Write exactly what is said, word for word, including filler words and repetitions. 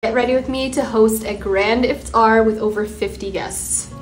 get ready with me to host a grand iftar with over fifty guests.